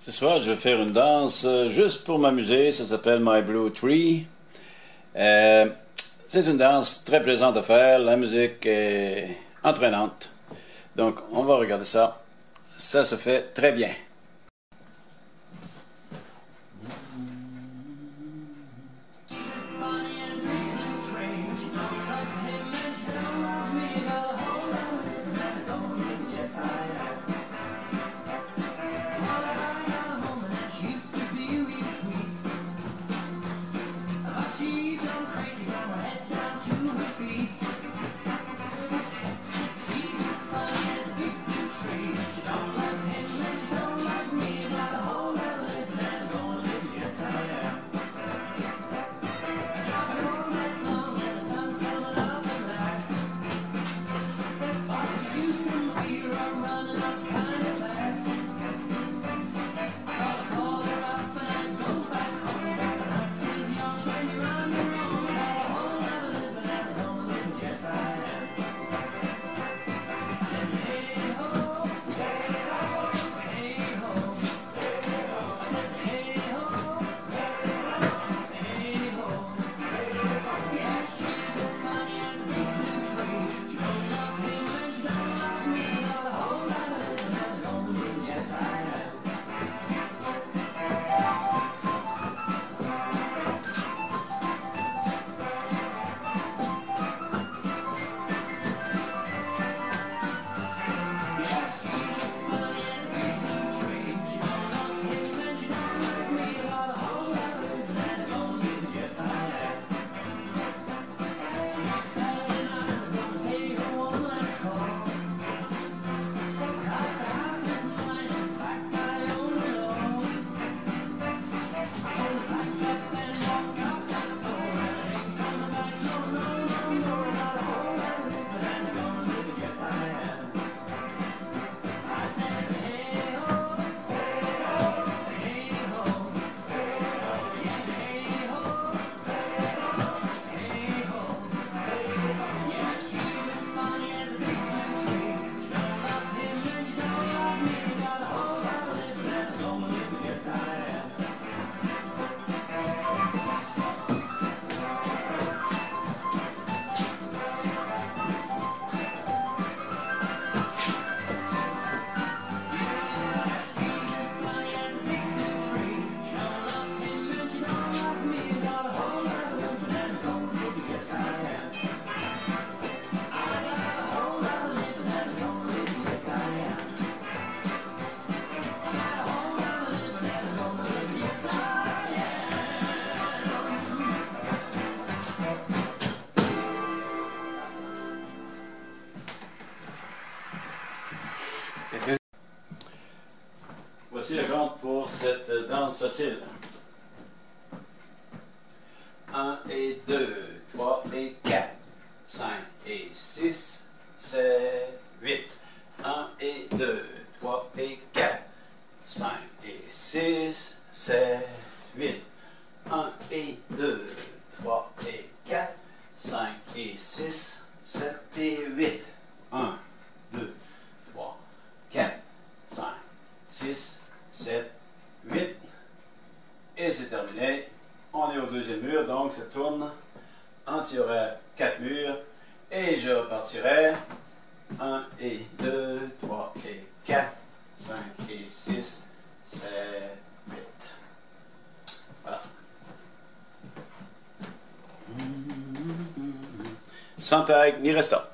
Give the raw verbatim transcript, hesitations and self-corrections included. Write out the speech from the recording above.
Ce soir, je vais faire une danse euh, juste pour m'amuser. Ça s'appelle My Blue Tree. Euh, c'est une danse très plaisante à faire. La musique est entraînante. Donc, on va regarder ça. Ça se fait très bien. Voici le compte pour cette danse facile. un et deux, trois et quatre, cinq et six, sept, huit. un et deux, trois et quatre, cinq et six, sept, huit. un et deux, trois et quatre, cinq et six, sept et huit. un, deux, trois, quatre, cinq, six, sept, huit. Et c'est terminé. On est au deuxième mur, donc ça tourne en tirant quatre murs. Et je repartirai un et deux, trois et quatre, cinq et six, sept, huit. Voilà. Sans tag ni restant.